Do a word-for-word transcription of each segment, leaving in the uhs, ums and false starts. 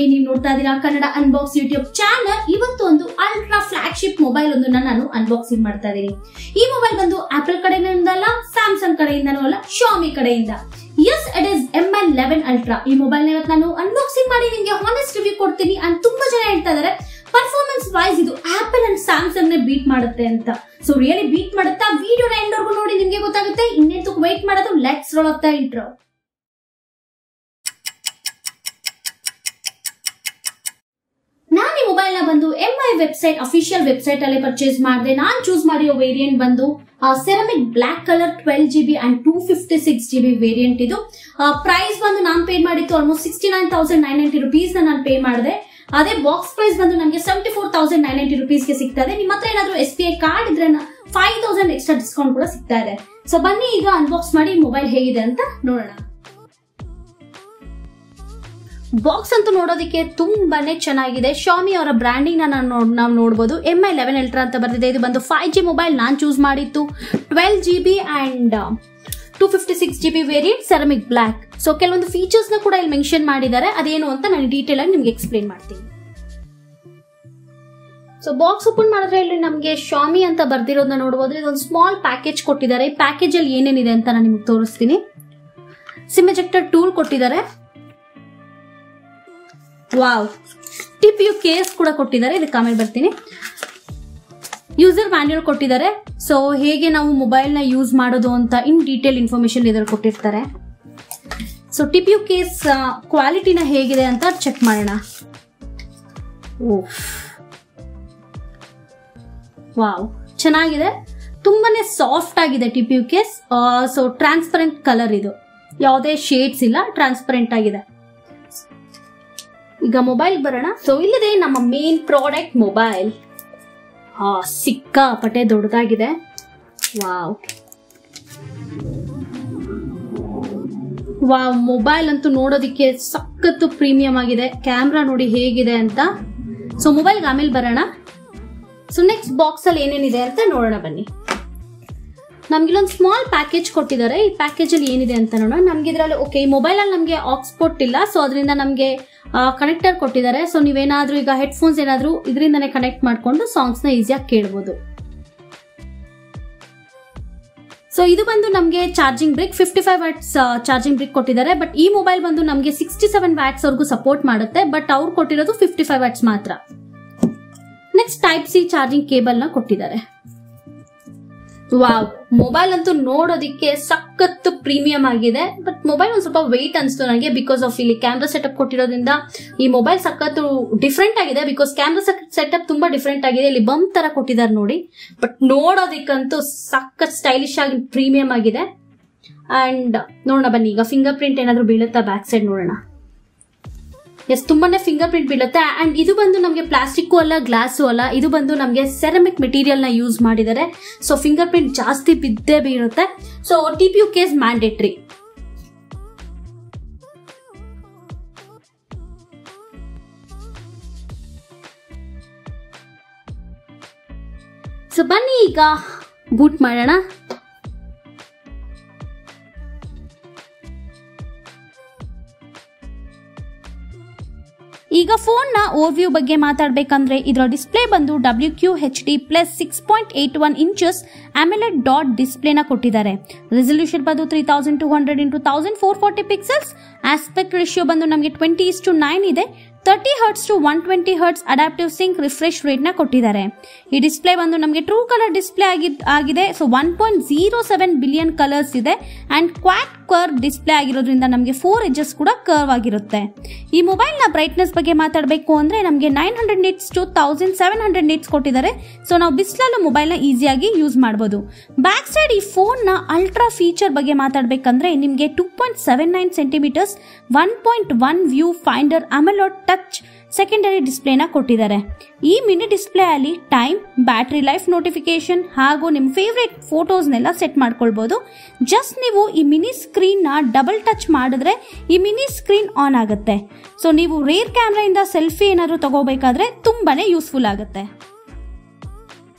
ನೀವು ನೋಡ್ತಾ ಇದ್ದೀರಾ ಕನ್ನಡ ಅನ್ಬಾಕ್ಸ್ ಯೂಟ್ಯೂಬ್ ಚಾನಲ್. ಇವತ್ತು ಒಂದು ಅಲ್ಟ್ರಾ ಫ್ಲಾಗ್ಶಿಪ್ ಮೊಬೈಲ್ ಒಂದನ್ನ ನಾನು ಅನ್ಬಾಕ್ಸಿಂಗ್ ಮಾಡ್ತಾ ಇದ್ದೀನಿ. ಈ ಮೊಬೈಲ್ ಬಂದು ಆಪಲ್ ಕಡೆಯಿಂದ ಅಲ್ಲ, ಸ್ಯಾಮ್ಸಂಗ್ ಕಡೆಯಿಂದನೂ ಅಲ್ಲ, ಶಾಮಿ ಕಡೆಯಿಂದ. Yes, it is M I eleven ultra. ಈ ಮೊಬೈಲ್ ಇವತ್ತು ನಾನು ಅನ್ಬಾಕ್ಸಿಂಗ್ ಮಾಡಿ ನಿಮಗೆ ಹಾನೆಸ್ಟ್ ರಿವ್ಯೂ ಕೊಡ್ತೀನಿ. ಅಂಡ್ ತುಂಬಾ ಜನ ಹೇಳ್ತಾ ಇದಾರೆ ಪರ್ಫಾರ್ಮೆನ್ಸ್ ವೈಸ್ ಇದು ಆಪಲ್ ಅಂಡ್ ಸ್ಯಾಮ್ಸಂಗ್ ನೇ ಬೀಟ್ ಮಾಡುತ್ತೆ ಅಂತ. ಸೊ ರಿಯಲಿ ಬೀಟ್ ಮಾಡುತ್ತಾ? ವಿಡಿಯೋನ ಎಂಡ್ ವರೆಗೂ ನೋಡಿ ನಿಮ್ಗೆ ಗೊತ್ತಾಗುತ್ತೆ. ಇನ್ನೆಂತೂ ವೇಟ್ ಮಾಡೋದು, let's roll off the intro. ನಾನು ಈ ಮೊಬೈಲ್ ನ ಬಂದು M I website official website ಅಲ್ಲಿ ಪರ್ಚೇಸ್ ಮಾಡಿದೆ. ನಾನು ಚೂಸ್ ಮಾಡಿರೋ ವೇರಿಯಂಟ್ ಬಂದು ceramic black colour twelve G B and two fifty six G B variant ಇದು. ಪ್ರೈಸ್ ಬಂದು ನಾನು ಪೇ ಮಾಡಿತ್ತು almost sixty nine thousand nine ninety rupees ನಾನು ಪೇ ಮಾಡಿದೆ. ಅದೇ ಬಾಕ್ಸ್ ಪ್ರೈಸ್ ಬಂದು ನಮಗೆ seventy four thousand nine ninety rupees ಗೆ ಸಿಗ್ತಾ ಇದೆ. ನಿಮ್ಮ ಹತ್ರ ಏನಾದ್ರು ಎಸ್ ಬಿ ಐ ಕಾರ್ಡ್ ಇದ್ರೆ ಫೈವ್ ತೌಸಂಡ್ ಎಕ್ಸ್ಟ್ರಾ ಡಿಸ್ಕೌಂಟ್ ಕೂಡ ಸಿಗ್ತಾ ಇದೆ. ಸೊ ಬನ್ನಿ ಈಗ ಅನ್ಬಾಕ್ಸ್ ಮಾಡಿ ಮೊಬೈಲ್ ಹೇಗಿದೆ ಅಂತ ನೋಡೋಣ. ಬಾಕ್ಸ್ ಅಂತೂ ನೋಡೋದಕ್ಕೆ ತುಂಬಾನೇ ಚೆನ್ನಾಗಿದೆ. ಶಾಮಿ ಅವರ ಬ್ರ್ಯಾಂಡಿಂಗ್ ನಾವು ನೋಡಬಹುದು. ಎಂ ಐ ಲೆವೆನ್ ಅಲ್ಟ್ರಾ ಅಂತ ಬರ್ತಿದೆ. ಇದು ಬಂದು ಫೈವ್ ಜಿ ಮೊಬೈಲ್. ನಾನು ಚೂಸ್ ಮಾಡಿತ್ತು twelve G B and two fifty six G B variant ceramic black. So ಕೆಲವೊಂದು ಫೀಚರ್ಸ್ ನ ಕೂಡ ಇಲ್ಲಿ ಮೆನ್ಷನ್ ಮಾಡಿದ್ದಾರೆ. ಅದೇನು ಅಂತ ನಾನು ಡೀಟೇಲ್ ಆಗಿ ನಿಮ್ಗೆ ಎಕ್ಸ್ಪ್ಲೇನ್ ಮಾಡ್ತೀನಿ. ಸೊ ಬಾಕ್ಸ್ ಓಪನ್ ಮಾಡಿದ್ರೆ ಇಲ್ಲಿ ನಮಗೆ ಶಾಮಿ ಅಂತ ಬರ್ದಿರೋದನ್ನ ನೋಡಬಹುದು. ಇದೊಂದು ಸ್ಮಾಲ್ ಪ್ಯಾಕೇಜ್ ಕೊಟ್ಟಿದ್ದಾರೆ. ಈ ಪ್ಯಾಕೇಜ್ ಅಲ್ಲಿ ಏನೇನಿದೆ ಅಂತ ನಾನು ನಿಮ್ಗೆ ತೋರಿಸ್ತೀನಿ. ಸಿಮ್ ಎಜೆಕ್ಟರ್ ಟೂಲ್ ಕೊಟ್ಟಿದ್ದಾರೆ. Wow, T P U case ಕೂಡ ಕೊಟ್ಟಿದ್ದಾರೆ. ಇದಕ್ಕೆ ಆಮೇಲೆ ಬರ್ತೀನಿ. ಯೂಸರ್ ಮ್ಯಾನ್ಯುಯಲ್ ಕೊಟ್ಟಿದ್ದಾರೆ. ಸೊ ಹೇಗೆ ನಾವು ಮೊಬೈಲ್ ನ ಯೂಸ್ ಮಾಡೋದು ಅಂತ ಇನ್ ಡೀಟೇಲ್ ಇನ್ಫಾರ್ಮೇಶನ್ ಇದ್ರಲ್ಲಿ ಕೊಟ್ಟಿರ್ತಾರೆ. So T P U case ಕ್ವಾಲಿಟಿನ ಹೇಗಿದೆ ಅಂತ ಚೆಕ್ ಮಾಡೋಣ. ಓಹ್ ವಾವ್, ಚೆನ್ನಾಗಿದೆ. ತುಂಬಾನೇ ಸಾಫ್ಟ್ ಆಗಿದೆ T P U case. So transparent colour ಇದು, ಯಾವುದೇ ಶೇಡ್ಸ್ ಇಲ್ಲ, ಟ್ರಾನ್ಸ್ಪರೆಂಟ್ ಆಗಿದೆ. ಈಗ ಮೊಬೈಲ್ ಬರೋಣ. ಸೊ ಇಲ್ಲಿದೆ ನಮ್ಮ ಮೇನ್ ಪ್ರಾಡಕ್ಟ್ ಮೊಬೈಲ್. ಹಾ, ಸಿಕ್ಕಾಪಟ್ಟೆ ದೊಡ್ಡದಾಗಿದೆ. ವಾವ್ ವಾವ್ ಮೊಬೈಲ್ ಅಂತೂ ನೋಡೋದಿಕ್ಕೆ ಸಖತ್ತು ಪ್ರೀಮಿಯಂ ಆಗಿದೆ. ಕ್ಯಾಮ್ರಾ ನೋಡಿ ಹೇಗಿದೆ ಅಂತ. ಸೊ ಮೊಬೈಲ್ಗೆ ಆಮೇಲೆ ಬರೋಣ. ಸೊ ನೆಕ್ಸ್ಟ್ ಬಾಕ್ಸ್ ಅಲ್ಲಿ ಏನೇನಿದೆ ಅಂತ ನೋಡೋಣ ಬನ್ನಿ. ನಮ್ಗೆ ಇಲ್ಲೊಂದು ಸ್ಮಾಲ್ ಪ್ಯಾಕೇಜ್ ಕೊಟ್ಟಿದ್ದಾರೆ. ಈ ಪ್ಯಾಕೇಜ್ ಅಲ್ಲಿ ಏನಿದೆ ಅಂತ ನೋಡೋಣ. ನಮ್ಗೆ ಇದ್ರಲ್ಲಿ ಓಕೆ, ಈ ಮೊಬೈಲ್ ಅಲ್ಲಿ ನಮ್ಗೆ ಆಕ್ಸ್ಪೋರ್ಟ್ ಇಲ್ಲ. ಸೊ ಅದರಿಂದ ನಮ್ಗೆ ಕನೆಕ್ಟರ್ ಕೊಟ್ಟಿದ್ದಾರೆ. ಸೊ ನೀವೇನಾದ್ರೂ ಈಗ ಹೆಡ್ಫೋನ್ಸ್ ಏನಾದ್ರೂ ಇದರಿಂದನೇ ಕನೆಕ್ಟ್ ಮಾಡ್ಕೊಂಡು ಸಾಂಗ್ಸ್ ನ ಈಸಿಯಾಗಿ ಕೇಳಬಹುದು. ಸೊ ಇದು ಬಂದು ನಮ್ಗೆ charging brick fifty five watts charging brick ಕೊಟ್ಟಿದ್ದಾರೆ. ಬಟ್ ಈ ಮೊಬೈಲ್ ಬಂದು ನಮ್ಗೆ ಸಿಕ್ಸ್ಟಿ ಸೆವೆನ್ ವ್ಯಾಟ್ಸ್ ವರೆಗೂ ಸಪೋರ್ಟ್ ಮಾಡುತ್ತೆ. ಬಟ್ ಅವ್ರು ಕೊಟ್ಟಿರೋದು ಫಿಫ್ಟಿ ಫೈವ್ ವ್ಯಾಟ್ಸ್ ಮಾತ್ರ. Next type C charging cable ನ ಕೊಟ್ಟಿದ್ದಾರೆ. ವಾವ್, ಮೊಬೈಲ್ ಅಂತೂ ನೋಡೋದಿಕ್ಕೆ ಸಖತ್ತು ಪ್ರೀಮಿಯಂ ಆಗಿದೆ. ಬಟ್ ಮೊಬೈಲ್ ಒಂದ್ ಸ್ವಲ್ಪ ವೆಯ್ಟ್ ಅನ್ಸ್ತು ನನಗೆ, ಬಿಕಾಸ್ ಆಫ್ ಇಲ್ಲಿ ಕ್ಯಾಮ್ರಾ ಸೆಟಪ್ ಕೊಟ್ಟಿರೋದ್ರಿಂದ ಈ ಮೊಬೈಲ್ ಸಖತ್ತು ಡಿಫ್ರೆಂಟ್ ಆಗಿದೆ. ಬಿಕಾಸ್ ಕ್ಯಾಮ್ರಾ ಸೆಟಪ್ ತುಂಬಾ ಡಿಫ್ರೆಂಟ್ ಆಗಿದೆ. ಇಲ್ಲಿ ಬಂಪ್ ತರ ಕೊಟ್ಟಿದ್ದಾರೆ ನೋಡಿ. ಬಟ್ ನೋಡೋದಿಕ್ಕಂತೂ ಸಖತ್ ಸ್ಟೈಲಿಶ್ ಆಗಿ ಪ್ರೀಮಿಯಂ ಆಗಿದೆ. ಅಂಡ್ ನೋಡೋಣ ಬನ್ನಿ, ಈಗ ಫಿಂಗರ್ ಪ್ರಿಂಟ್ ಏನಾದ್ರು ಬೀಳುತ್ತಾ ಬ್ಯಾಕ್ ಸೈಡ್ ನೋಡೋಣ. ಎಸ್, ತುಂಬಾನೇ ಫಿಂಗರ್ ಪ್ರಿಂಟ್ ಬೀಳುತ್ತೆ. ಅಂಡ್ ಇದು ಬಂದು ನಮಗೆ ಪ್ಲಾಸ್ಟಿಕ್ಕು ಅಲ್ಲ, ಗ್ಲಾಸು ಅಲ್ಲ, ಇದು ಬಂದು ನಮಗೆ ಸೆರಾಮಿಕ್ ಮೆಟೀರಿಯಲ್ ನ ಯೂಸ್ ಮಾಡಿದ್ದಾರೆ. ಸೊ ಫಿಂಗರ್ ಪ್ರಿಂಟ್ ಜಾಸ್ತಿ ಬಿದ್ದೇ ಬೀಳುತ್ತೆ. So T P U case mandatory. ಸೊ ಬನ್ನಿ ಈಗ ಬೂಟ್ ಮಾಡೋಣ. ಈಗ ಫೋನ್ ನ ಓವರ್ವ್ಯೂ ಬಗ್ಗೆ ಮಾತಾಡಬೇಕಂದ್ರೆ ಇದರ ಡಿಸ್ಪ್ಲೇ ಬಂದು W Q H D plus six point eight one inches AMOLED dot ಡಿಸ್ಪ್ಲೇನ ಕೊಟ್ಟಿದ್ದಾರೆ. ರೆಸಲ್ಯೂಷನ್ ಬಂದು three thousand two hundred into thousand four forty pixels. Aspect ratio ಬಂದು ನಮಗೆ ಟ್ವೆಂಟಿ ಇಸ್ ಟು ನೈನ್ ಇದೆ. Thirty hertz to one twenty hertz adaptive sync refresh rate ನ ಕೊಟ್ಟಿದ್ದಾರೆ. ಈ display ಬಂದು ನಮಗೆ ಟ್ರೂ ಕಲರ್ ಡಿಸ್ಪ್ಲೇ ಆಗಿದೆ. So one point zero seven billion colours ಇದೆ. ಅಂಡ್ ಕ್ವಾಡ್ ಕರ್ವ್ ಡಿಸ್ಪ್ಲೇ ಆಗಿರೋದ್ರಿಂದ ನಮಗೆ ಫೋರ್ ಎಡ್ಜಸ್ ಕೂಡ ಕರ್ವ್ ಆಗಿರುತ್ತೆ. ಈ ಮೊಬೈಲ್ ನ ಬ್ರೈಟ್ನೆಸ್ ಬಗ್ಗೆ ಮಾತಾಡಬೇಕು ಅಂದ್ರೆ ನಮಗೆ nine hundred nits to thousand seven hundred nits ಕೊಟ್ಟಿದ್ದಾರೆ. ಸೊ ನಾವು ಬಿಸಿಲಲ್ಲೂ ಮೊಬೈಲ್ ನ ಈಸಿಯಾಗಿ ಯೂಸ್ ಮಾಡಬಹುದು. ಬ್ಯಾಕ್ ಸೈಡ್ ಈ ಫೋನ್ ನ ಅಲ್ಟ್ರಾ ಫೀಚರ್ ಬಗ್ಗೆ ಮಾತಾಡಬೇಕಂದ್ರೆ ನಿಮಗೆ two point seven nine centimetres one point one viewfinder AMOLED touch secondary ಡಿಸ್ಪ್ಲೇನ ಕೊಟ್ಟಿದ್ದಾರೆ. ಈ ಮಿನಿ ಡಿಸ್ಪ್ಲೇ ಅಲ್ಲಿ ಟೈಮ್, ಬ್ಯಾಟರಿ ಲೈಫ್ ನೋಟಿಫಿಕೇಶನ್ ಹಾಗೂ ನಿಮ್ಮ ಫೇವ್ರೇಟ್ ಫೋಟೋಸ್ನೆಲ್ಲ ಸೆಟ್ ಮಾಡ್ಕೊಳ್ಬಹುದು. ಜಸ್ಟ್ ನೀವು ಈ ಮಿನಿ ಸ್ಕ್ರೀನ್ ನ ಡಬಲ್ ಟಚ್ ಮಾಡಿದ್ರೆ ಈ ಮಿನಿ ಸ್ಕ್ರೀನ್ ಆನ್ ಆಗುತ್ತೆ. ಸೊ ನೀವು ರೇರ್ ಕ್ಯಾಮ್ರಾ ಇಂದ ಸೆಲ್ಫಿ ಏನಾದ್ರು ತಗೋಬೇಕಾದ್ರೆ ತುಂಬಾನೇ ಯೂಸ್ಫುಲ್ ಆಗುತ್ತೆ.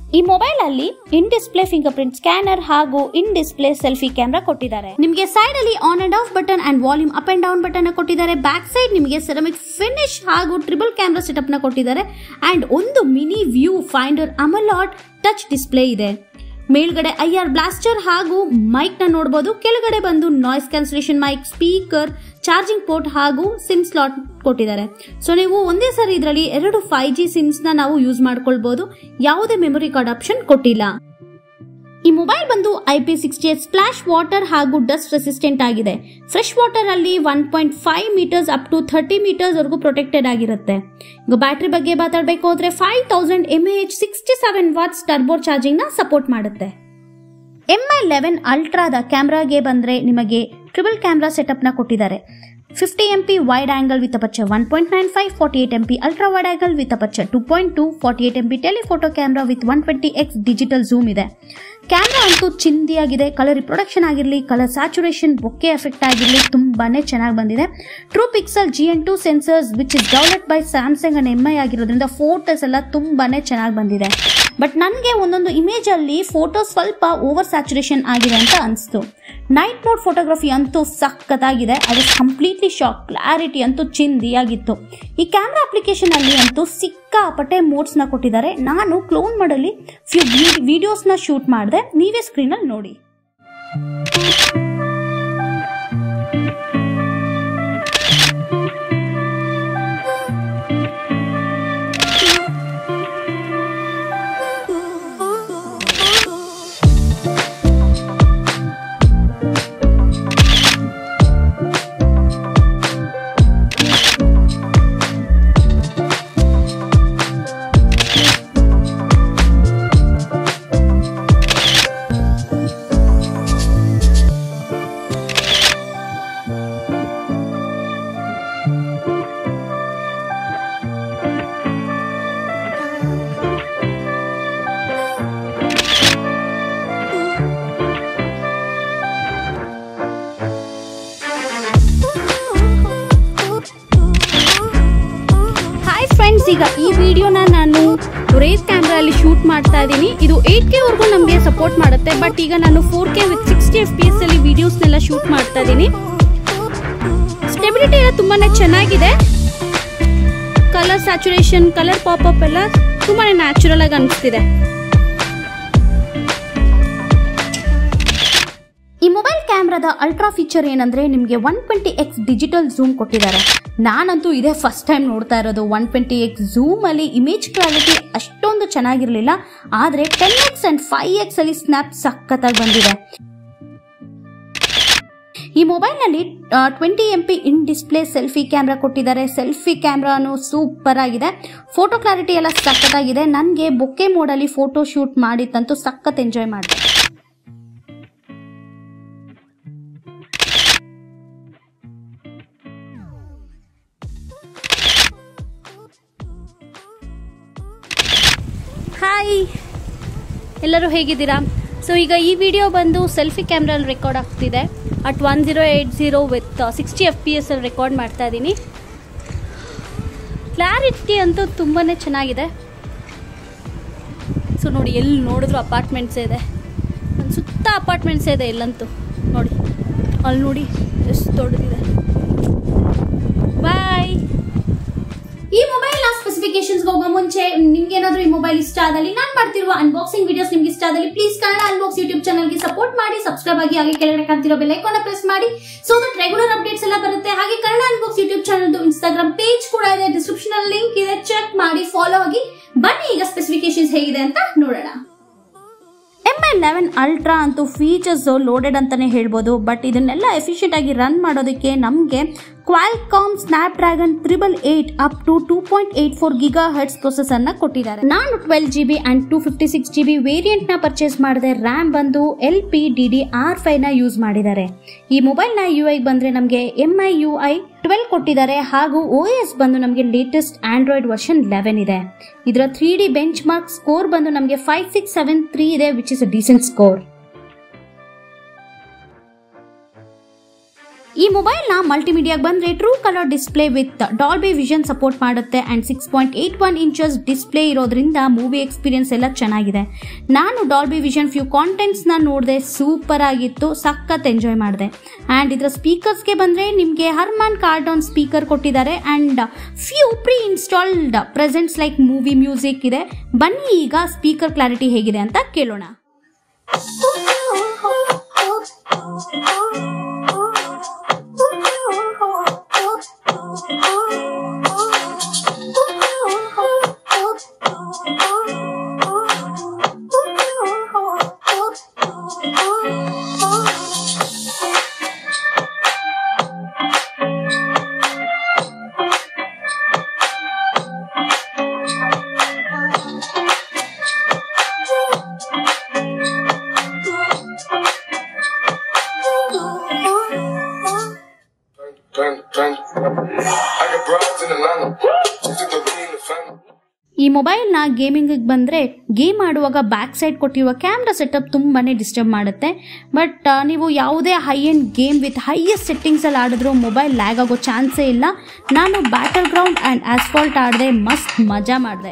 ಈ ಮೊಬೈಲ್ ಅಲ್ಲಿ in display fingerprint scanner ಹಾಗೂ ಇನ್ ಡಿಸ್ಪ್ಲೇ ಸೆಲ್ಫಿ ಕ್ಯಾಮೆರಾ ಕೊಟ್ಟಿದ್ದಾರೆ. ನಿಮಗೆ ಸೈಡ್ ಅಲ್ಲಿ on and off button and volume up and down button ಕೊಟ್ಟಿದ್ದಾರೆ. ಬ್ಯಾಕ್ ಸೈಡ್ ನಿಮಗೆ ಸೆರಾಮಿಕ್ ಫಿನಿಶ್ ಹಾಗೂ ಟ್ರಿಬಲ್ ಕ್ಯಾಮೆರಾ ಸೆಟಪ್ ನ ಕೊಟ್ಟಿದ್ದಾರೆ ಅಂಡ್ ಒಂದು mini viewfinder AMOLED touch display ಇದೆ. ಮೇಲ್ಗಡೆ ಐ ಆರ್ ಬ್ಲಾಸ್ಟರ್ ಹಾಗೂ ಮೈಕ್ ನ ನೋಡಬಹುದು. ಕೆಳಗಡೆ ಬಂದು noise cancellation mic, speaker, charging port ಹಾಗೂ ಸಿಮ್ ಸ್ಲಾಟ್ ಕೊಟ್ಟಿದ್ದಾರೆ. ಸೊ ನೀವು ಒಂದೇ ಸರಿ ಇದರಲ್ಲಿ ಎರಡು ಫೈವ್ ಜಿ ಸಿಮ್ಸ್ ನ ನಾವು ಯೂಸ್ ಮಾಡ್ಕೊಳ್ಬಹುದು. ಯಾವುದೇ ಮೆಮೊರಿ ಕಾರ್ಡ್ ಆಪ್ಷನ್ ಕೊಟ್ಟಿಲ್ಲ. ಈ ಮೊಬೈಲ್ ಬಂದು I P sixty eight splash water ಹಾಗೂ ಡಸ್ಟ್ ರೆಸಿಸ್ಟೆಂಟ್ ಆಗಿದೆ. ಫ್ರೆಶ್ ವಾಟರ್ ಅಲ್ಲಿ one point five metres up to thirty metres ವರೆಗೂ ಪ್ರೊಟೆಕ್ಟೆಡ್ ಆಗಿರುತ್ತೆ. ಈಗ ಬ್ಯಾಟರಿ ಬಗ್ಗೆ ಮಾತಾಡಬೇಕು ಹೋದ್ರೆ five thousand M A H sixty seven watts turbo charging ನ ಸಪೋರ್ಟ್ ಮಾಡುತ್ತೆ. ಎಂ ಐ ಲೆವೆನ್ ಅಲ್ಟ್ರಾದ ಕ್ಯಾಮ್ರಾಗೆ ಬಂದ್ರೆ ನಿಮಗೆ ಟ್ರಿಬಲ್ ಕ್ಯಾಮ್ರಾ ಸೆಟಪ್ ನ ಕೊಟ್ಟಿದ್ದಾರೆ. Fifty M P wide angle with aperture one point nine five, forty eight M P ultra wide angle with aperture two point two, forty eight M P telephoto camera with one twenty X digital zoom ಇದೆ. Camera ಅಂತೂ ಚಿಂದಿಯಾಗಿದೆ. Colour reproduction ಆಗಿರಲಿ, colour saturation, bokeh effect ಆಗಿರಲಿ ತುಂಬಾನೇ ಚೆನ್ನಾಗಿ ಬಂದಿದೆ. True pixel G N two sensors which is developed by Samsung and M I ಆಗಿರೋದ್ರಿಂದ photos ಎಲ್ಲ ತುಂಬಾನೇ ಚೆನ್ನಾಗಿ ಬಂದಿದೆ. ಬಟ್ ನನಗೆ ಒಂದೊಂದು ಇಮೇಜ್ ಅಲ್ಲಿ ಫೋಟೋ ಸ್ವಲ್ಪ ಓವರ್ ಸ್ಯಾಚುರೇಷನ್ ಆಗಿದೆ ಅಂತ ಅನಿಸ್ತು. ನೈಟ್ ಮೋಡ್ ಫೋಟೋಗ್ರಫಿ ಅಂತೂ ಸಖತ್ತಾಗಿದೆ. ಅದು ಕಂಪ್ಲೀಟ್ಲಿ ಶಾಕ್. ಕ್ಲಾರಿಟಿ ಅಂತೂ ಚಿಂದಿಯಾಗಿತ್ತು. ಈ ಕ್ಯಾಮ್ರಾ ಅಪ್ಲಿಕೇಶನ್ ಅಲ್ಲಿ ಅಂತೂ ಸಿಕ್ಕಾಪಟ್ಟೆ ಮೋಡ್ಸ್ ನ ಕೊಟ್ಟಿದ್ದಾರೆ. ನಾನು ಕ್ಲೋನ್ ಮಾಡಲಿ ಫ್ಯೂ ವಿಡಿಯೋಸ್ ನ ಶೂಟ್ ಮಾಡಿದೆ. ನೀವೇ ಸ್ಕ್ರೀನ್ ಅಲ್ಲಿ ನೋಡಿ. ಈಗ ಈ ವಿಡಿಯೋನ ನಾನು ರೇಸ್ ಕ್ಯಾಮ್ರಾ ಅಲ್ಲಿ ಶೂಟ್ ಮಾಡ್ತಾ ಇದ್ದೀನಿ. ಇದು ಏಟ್ ಕೆ ವರೆಗೂ ನಮಗೆ ಸಪೋರ್ಟ್ ಮಾಡುತ್ತೆ. ಬಟ್ ಈಗ ನಾನು four K with sixty F P S ಅಲ್ಲಿ ವಿಡಿಯೋಸ್ನೆಲ್ಲ ಶೂಟ್ ಮಾಡ್ತಾ ಇದ್ದೀನಿ. ಸ್ಟೆಬಿಲಿಟಿ ಎಲ್ಲ ತುಂಬಾನೇ ಚೆನ್ನಾಗಿದೆ. Colour saturation, colour pop up ಎಲ್ಲ ತುಂಬಾನೇ ನ್ಯಾಚುರಲ್ ಆಗಿ ಅನಿಸ್ತಿದೆ. ಈ ಮೊಬೈಲ್ ಕ್ಯಾಮ್ರಾದ ಅಲ್ಟ್ರಾ ಫೀಚರ್ ಏನಂದ್ರೆ ನಿಮಗೆ one twenty X digital zoom ಕೊಟ್ಟಿದ್ದಾರೆ. ನಾನಂತೂ ಇದೇ ಫಸ್ಟ್ ಟೈಮ್ ನೋಡ್ತಾ ಇರೋದು. ಒನ್ ಟ್ವೆಂಟಿ ಎಕ್ಸ್ ಝೂಮ್ ಅಲ್ಲಿ ಇಮೇಜ್ ಕ್ಲಾರಿಟಿ ಅಷ್ಟೊಂದು ಚೆನ್ನಾಗಿರ್ಲಿಲ್ಲ. ಆದ್ರೆ ten X and five X ಅಲ್ಲಿ ಸ್ನ್ಯಾಪ್ ಸಖತ್ತಾಗಿ ಬಂದಿದೆ. ಈ ಮೊಬೈಲ್ ನಲ್ಲಿ twenty M P in display selfie camera ಕೊಟ್ಟಿದ್ದಾರೆ. ಸೆಲ್ಫಿ ಕ್ಯಾಮ್ರಾನು ಸೂಪರ್ ಆಗಿದೆ. ಫೋಟೋ ಕ್ಲಾರಿಟಿ ಎಲ್ಲ ಸಖತ್ತಾಗಿದೆ. ನನಗೆ ಬೊಕ್ಕೆ ಮೋಡ್ ಅಲ್ಲಿ ಫೋಟೋ ಶೂಟ್ ಮಾಡಿತ್ತಂತೂ ಸಖತ್ ಎಂಜಾಯ್ ಮಾಡಿದೆ. ಹಾಯ್, ಎಲ್ಲರೂ ಹೇಗಿದ್ದೀರಾ? ಸೊ ಈಗ ಈ ವಿಡಿಯೋ ಬಂದು ಸೆಲ್ಫಿ ಕ್ಯಾಮ್ರಲ್ಲಿ ರೆಕಾರ್ಡ್ ಆಗ್ತಿದೆ. At one zero eight zero with sixty F P S ಅಲ್ಲಿ ರೆಕಾರ್ಡ್ ಮಾಡ್ತಾ ಇದ್ದೀನಿ. ಕ್ಲಾರಿಟಿ ಅಂತೂ ತುಂಬಾ ಚೆನ್ನಾಗಿದೆ. ಸೊ ನೋಡಿ, ಎಲ್ಲಿ ನೋಡಿದ್ರು ಅಪಾರ್ಟ್ಮೆಂಟ್ಸೇ ಇದೆ. ನನ್ನ ಸುತ್ತ ಅಪಾರ್ಟ್ಮೆಂಟ್ಸೇ ಇದೆ ಎಲ್ಲಂತೂ. ನೋಡಿ ಅಲ್ಲಿ ನೋಡಿ ಎಷ್ಟು ದೊಡ್ಡದಿದೆ. ಬಾಯ್. ಈ ಮೊಬೈಲ್ ನ ಸ್ಪೆಸಿಫಿಕೇಶನ್ಸ್ ಹೋಗೋ ಮುಂಚೆ ನಿಮ್ಗೆ ಏನಾದ್ರೂ ಈ ಮೊಬೈಲ್ ಇಷ್ಟ ಆದಲ್ಲಿ ನಾನು ಮಾಡ್ತಿರುವ ಅನ್ಬಾಕ್ಸಿಂಗ್ ವಿಡಿಯೋಸ್ ನಿಮ್ಗೆ ಇಷ್ಟ ಆದಲ್ಲಿ please Kannada unbox YouTube channel ಗೆ ಸಪೋರ್ಟ್ ಮಾಡಿ, ಸಬ್ಸ್ಕ್ರೈಬ್ ಆಗಿ, ಹಾಗೆ ಕೆಳಗಡೆ ಕಾಣ್ತಿರೋ ಬೆಲ್ ಐಕಾನ್ ಪ್ರೆಸ್ ಮಾಡಿ ಸೊ ದಟ್ ರೆಗ್ಯುಲರ್ ಅಪ್ಡೇಟ್ಸ್ ಎಲ್ಲ ಬರುತ್ತೆ. ಹಾಗೆ Kannada unbox YouTube channel Instagram page ಕೂಡ ಇದೆ, ಡಿಸ್ಕ್ರಿಪ್ಷನ್ ಅಲ್ಲಿ ಲಿಂಕ್ ಇದೆ, ಚೆಕ್ ಮಾಡಿ, ಫಾಲೋ ಆಗಿ. ಬನ್ನಿ ಈಗ ಸ್ಪೆಸಿಫಿಕೇಶನ್ಸ್ ಹೇಗಿದೆ ಅಂತ ನೋಡೋಣ. ಎಂ ಐ ಲೆವೆನ್ ಅಲ್ಟ್ರಾ ಅಂತೂ ಫೀಚರ್ಸ್ ಲೋಡೆಡ್ ಅಂತಾನೆ ಹೇಳ್ಬೋದು. ಬಟ್ ಇದನ್ನೆಲ್ಲ ಎಫಿಷಿಯಂಟ್ ಆಗಿ ರನ್ ಮಾಡೋದಕ್ಕೆ ನಮಗೆ Qualcomm Snapdragon triple eight up to two point eight four gigahertz processor ನ ಕೊಟ್ಟಿದ್ದಾರೆ. ನಾನು twelve G B and two fifty six G B variant ನ ಪರ್ಚೇಸ್ ಮಾಡಿದೆ. ರ್ಯಾಮ್ ಬಂದು L P D D R five ನ use ಮಾಡಿದ್ದಾರೆ. ಈ mobile ನ ಯು ಐ ಬಂದ್ರೆ ನಮಗೆ M I you I twelve ಕೊಟ್ಟಿದ್ದಾರೆ. ಹಾಗೂ ಓ ಎಸ್ ಬಂದು ನಮಗೆ ಲೇಟೆಸ್ಟ್ ಆಂಡ್ರಾಯ್ಡ್ ವರ್ಷನ್ ಲೆವೆನ್ ಇದೆ. ಇದರ three D benchmark score ಬಂದು ನಮಗೆ ಫೈವ್ ಸಿಕ್ಸ್ ಸೆವೆನ್ ತ್ರೀ ಇದೆ, which is a decent score. ಈ ಮೊಬೈಲ್ ನ ಮಲ್ಟಿಮೀಡಿಯಾಗೆ ಬಂದ್ರೆ true colour display with Dolby Vision support ಮಾಡುತ್ತೆ and six point eight one inches display ಇರೋದ್ರಿಂದ ಮೂವಿ ಎಕ್ಸ್ಪೀರಿಯನ್ಸ್ ಎಲ್ಲ ಚೆನ್ನಾಗಿದೆ. ನಾನು ಡಾಲ್ಬಿ ವಿಷನ್ ಫ್ಯೂ ಕಾಂಟೆಂಟ್ಸ್ ನ ನೋಡಿದೆ, ಸೂಪರ್ ಆಗಿತ್ತು, ಸಖತ್ ಎಂಜಾಯ್ ಮಾಡಿದೆ. ಅಂಡ್ ಇದರ ಸ್ಪೀಕರ್ಸ್ಗೆ ಬಂದ್ರೆ ನಿಮಗೆ ಹರ್ಮನ್ ಕಾರ್ಡನ್ ಸ್ಪೀಕರ್ ಕೊಟ್ಟಿದ್ದಾರೆ and few pre installed presents like movie music ಇದೆ. ಬನ್ನಿ ಈಗ ಸ್ಪೀಕರ್ ಕ್ಲಾರಿಟಿ ಹೇಗಿದೆ ಅಂತ ಕೇಳೋಣ. ಈ ಮೊಬೈಲ್ ನ ಗೇಮಿಂಗ್ ಬಂದ್ರೆ ಗೇಮ್ ಆಡುವಾಗ ಬ್ಯಾಕ್ ಸೈಡ್ ಕೊಟ್ಟಿರುವ ಕ್ಯಾಮ್ರಾ ಸೆಟಪ್ ತುಂಬಾನೇ ಡಿಸ್ಟರ್ಬ್ ಮಾಡುತ್ತೆ. ಬಟ್ ನೀವು ಯಾವುದೇ high end game with highest settings ಅಲ್ಲಿ ಆಡಿದ್ರು ಮೊಬೈಲ್ ಲ್ಯಾಗ್ ಆಗೋ ಚಾನ್ಸೇ ಇಲ್ಲ. ನಾನು ಬ್ಯಾಟಲ್ ಗ್ರೌಂಡ್ ಅಂಡ್ ಆಸ್ಫಾಲ್ಟ್ ಆಡಿದೆ, ಮಸ್ತ್ ಮಜಾ ಮಾಡಿದೆ.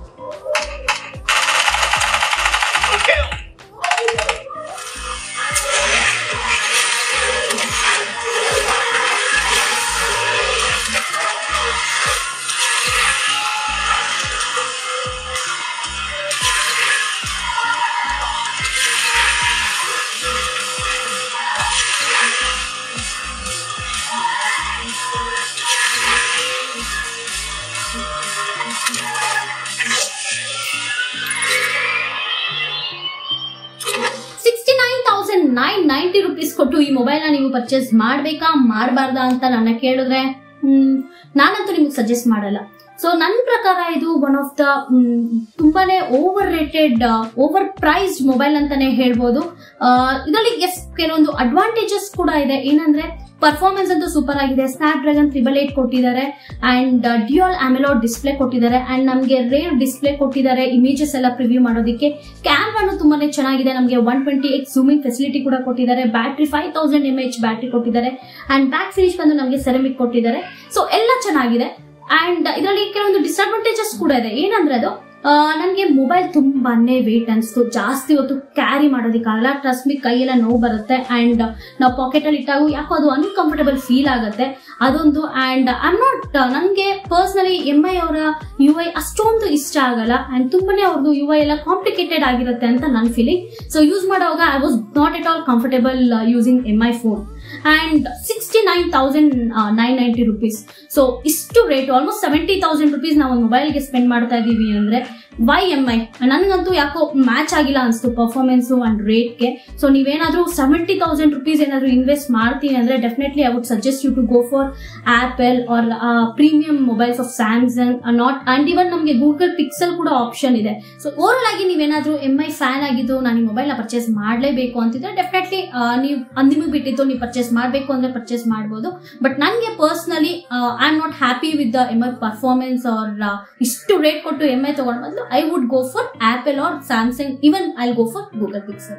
ನೈನ್ ನೈಂಟಿ ರುಪೀಸ್ ಕೊಟ್ಟು ಈ ಮೊಬೈಲ್ ನ ನೀವು ಪರ್ಚೇಸ್ ಮಾಡ್ಬೇಕಾ ಮಾಡಬಾರ್ದಾ ಅಂತ ನನ್ನ ಕೇಳಿದ್ರೆ ಹ್ಮ್ ನಾನಂತೂ ನಿಮ್ಗೆ ಸಜೆಸ್ಟ್ ಮಾಡಲ್ಲ. ಸೊ ನನ್ನ ಪ್ರಕಾರ ಇದು ಒನ್ ಆಫ್ ದ ತುಂಬಾನೇ overrated overpriced mobile ಅಂತಾನೆ ಹೇಳ್ಬೋದು. ಇದರಲ್ಲಿ ಎಸ್ ಕೆಲವೊಂದು ಅಡ್ವಾಂಟೇಜಸ್ ಕೂಡ ಇದೆ. ಏನಂದ್ರೆ ಪರ್ಫಾರ್ಮೆನ್ಸ್ ಅಂತೂ ಸೂಪರ್ ಆಗಿದೆ. ಸ್ನ್ಯಾಪ್ ಡ್ರ್ಯಾಗನ್ ತ್ರಿಬಲ್ ಏಟ್ ಕೊಟ್ಟಿದ್ದಾರೆ ಅಂಡ್ ಡ್ಯೂಯಲ್ ಅಮೆಲೋಡ್ ಡಿಸ್ಪ್ಲೇ ಕೊಟ್ಟಿದ್ದಾರೆ ಅಂಡ್ ನಮಗೆ ರೇರ್ ಡಿಸ್ಪ್ಲೇ ಕೊಟ್ಟಿದ್ದಾರೆ ಇಮೇಜಸ್ ಎಲ್ಲ ಪ್ರಿವ್ಯೂ ಮಾಡೋದಕ್ಕೆ. ಕ್ಯಾಮ್ರಾನು ತುಂಬಾನೇ ಚೆನ್ನಾಗಿದೆ, ನಮಗೆ one twenty X zooming facility ಕೂಡ ಕೊಟ್ಟಿದ್ದಾರೆ. Battery five thousand M H battery ಕೊಟ್ಟಿದ್ದಾರೆ ಅಂಡ್ ಬ್ಯಾಕ್ ಫಿನಿಶ್ ಬಂದು ನಮಗೆ ಸೆರಾಮಿಕ್ ಕೊಟ್ಟಿದ್ದಾರೆ. ಸೊ ಎಲ್ಲ ಚೆನ್ನಾಗಿದೆ. ಅಂಡ್ ಇದರಲ್ಲಿ ಕೆಲವೊಂದು ಡಿಸ್ಅಡ್ವಾಂಟೇಜಸ್ ಕೂಡ ಇದೆ. ಏನಂದ್ರೆ ಅದು ನನಗೆ ಮೊಬೈಲ್ ತುಂಬಾನೇ ವೇಟ್ ಅನಿಸ್ತು, ಜಾಸ್ತಿ ಹೊತ್ತು ಕ್ಯಾರಿ ಮಾಡೋದಕ್ಕಾಗಲ್ಲ. ಟ್ರಸ್ಟ್ ಮಿ ಕೈಯೆಲ್ಲ ನೋವು ಬರುತ್ತೆ ಅಂಡ್ ನಾವು ಪಾಕೆಟ್ ಅಲ್ಲಿ ಇಟ್ಟಾಗ ಯಾಕೋ ಅದು ಅನ್ಕಂಫರ್ಟಬಲ್ ಫೀಲ್ ಆಗುತ್ತೆ ಅದೊಂದು. ಅಂಡ್ ಐ ಆಮ್ ನಾಟ್ ನನಗೆ ಪರ್ಸನಲಿ ಎಂ ಐ ಅವರ ಯು ಐ ಅಷ್ಟೊಂದು ಇಷ್ಟ ಆಗಲ್ಲ ಅಂಡ್ ತುಂಬಾನೇ ಅವ್ರದ್ದು ಯು ಐ ಎಲ್ಲ ಕಾಂಪ್ಲಿಕೇಟೆಡ್ ಆಗಿರುತ್ತೆ ಅಂತ ನನ್ನ ಫೀಲಿಂಗ್. ಸೊ ಯೂಸ್ ಮಾಡುವಾಗ I was not at all comfortable using M I phone. And sixty nine thousand nine ninety rupees. So ಇಷ್ಟು rate almost seventy thousand rupees ನಾವು ಮೊಬೈಲ್ಗೆ ಸ್ಪೆಂಡ್ ಮಾಡ್ತಾ ಇದೀವಿ ಅಂದ್ರೆ ವೈ ಎಂ ಐ ನನ್ಗಂತೂ ಯಾಕೋ ಮ್ಯಾಚ್ ಆಗಿಲ್ಲ ಅನ್ಸ್ತು ಪರ್ಫಾರ್ಮೆನ್ಸ್ ಅಂಡ್ ರೇಟ್ಗೆ. ಸೊ ನೀವೇನಾದ್ರೂ ಸೆವೆಂಟಿ ತೌಸಂಡ್ ರುಪೀಸ್ ಏನಾದ್ರು ಇನ್ವೆಸ್ಟ್ ಮಾಡ್ತೀನಿ ಅಂದ್ರೆ definitely I would suggest you to go for Apple or premium mobiles of Samsung not and even ನಮಗೆ ಗೂಗಲ್ ಪಿಕ್ಸೆಲ್ ಕೂಡ ಆಪ್ಷನ್ ಇದೆ. ಸೊ ಓವರ್ ಆಗಿ ನೀವೇನಾದ್ರೂ ಎಂ ಐ ಫ್ಯಾನ್ ಆಗಿದ್ದು ನಾನು ಈ ಮೊಬೈಲ್ ನ ಪರ್ಚೇಸ್ ಮಾಡಲೇಬೇಕು ಅಂತಿದ್ರೆ ಡೆಫಿನೆಟ್ಲಿ ನೀವು ನಿಮಗೆ ಬಿಟ್ಟಿದ್ದು ನೀವು ಪರ್ಚೇಸ್ ಮಾಡಬೇಕು ಅಂದ್ರೆ ಪರ್ಚೇಸ್ ಮಾಡಬಹುದು. ಬಟ್ ನನಗೆ personally I am not happy with the M I performance or ಇಷ್ಟು ರೇಟ್ ಕೊಟ್ಟು ಎಂ ಐ ತಗೊಂಡ್ ಬಂದು I would go for Apple or Samsung. Even I'll go for Google Pixel.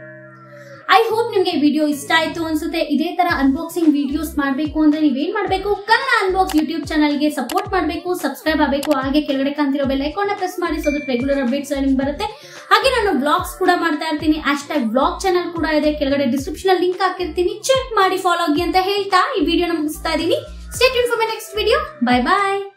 I hope ನಿಮ್ಗೆ video ಇಷ್ಟ ಆಯ್ತು ಅನ್ಸುತ್ತೆ. ಇದೇ ತರ ಅನ್ಬಾಕ್ಸಿಂಗ್ ವಿಡಿಯೋಸ್ ಮಾಡಬೇಕು ಅಂದ್ರೆ ನೀವೇನ್ ಮಾಡಬೇಕು, ಕನ್ನಡ ಅನ್ಬಾಕ್ಸ್ ಯೂಟ್ಯೂಬ್ ಚಾನಲ್ಗೆ ಸಪೋರ್ಟ್ ಮಾಡಬೇಕು, ಸಬ್ಸ್ಕ್ರೈಬ್ ಆಗಬೇಕು, ಹಾಗೆ ಕೆಳಗಡೆ ಕಾಣ್ತಿರೋ ಬೆಲ್ ಐಕಾನ್ ನ ಪ್ರೆಸ್ ಮಾಡಿ. ಸೊ ದಟ್ ರೆಗ್ಯುಲರ್ ಅಪ್ಡೇಟ್ಸ್ ನಿಮ್ಗೆ ಬರುತ್ತೆ. ಹಾಗೆ ನಾನು ಬ್ಲಾಗ್ಸ್ ಕೂಡ ಮಾಡ್ತಾ ಇರ್ತೀನಿ. ಹ್ಯಾಶ್ ಟ್ಯಾಗ್ ಬ್ಲಾಗ್ ಚಾನಲ್ ಕೂಡ ಇದೆ, ಕೆಳಗಡೆ ಡಿಸ್ಕ್ರಿಪ್ಷನ್ ಅಲ್ಲಿ ಲಿಂಕ್ ಹಾಕಿರ್ತೀನಿ, ಚೆಕ್ ಮಾಡಿ ಫಾಲೋ ಆಗಿ ಅಂತ ಹೇಳ್ತಾ ಈ ವಿಡಿಯೋನ ಮುಗಿಸ್ತಾ ಇದೀನಿ. Stay tuned for my next video. Bye bye.